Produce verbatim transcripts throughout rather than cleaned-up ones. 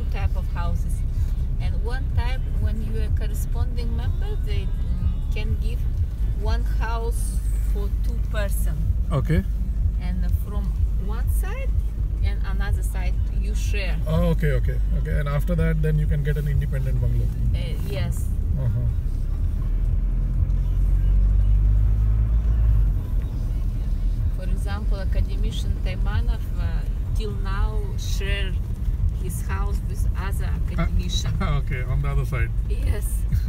type of houses. And one type, when you are a corresponding member, they mm, can give one house for two person. Okay. And from one side and another side you share. Oh, okay, okay, okay. And after that, then you can get an independent bungalow. Uh, yes. Uh-huh. For example, academician Taimanov uh, till now share his house with other academician. Okay, on the other side. Yes.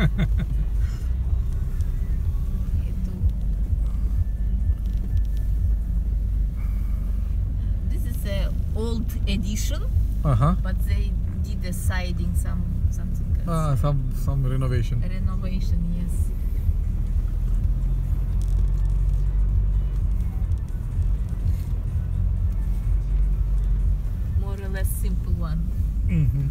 This is a old edition, Uh-huh. but they did the siding, some something else. Ah, some some renovation. Renovation, yes. More or less simple one. Mm-hmm.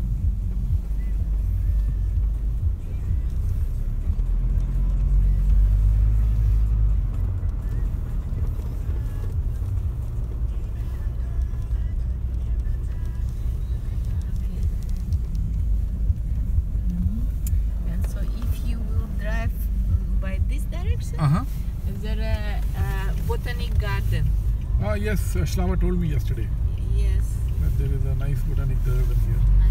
Okay. Mhm. And so if you will drive mm, by this direction, Uh-huh. there a uh, botanic garden. Ah, yes, uh, Shlava told me yesterday Yes, that there is a nice botanic garden here. I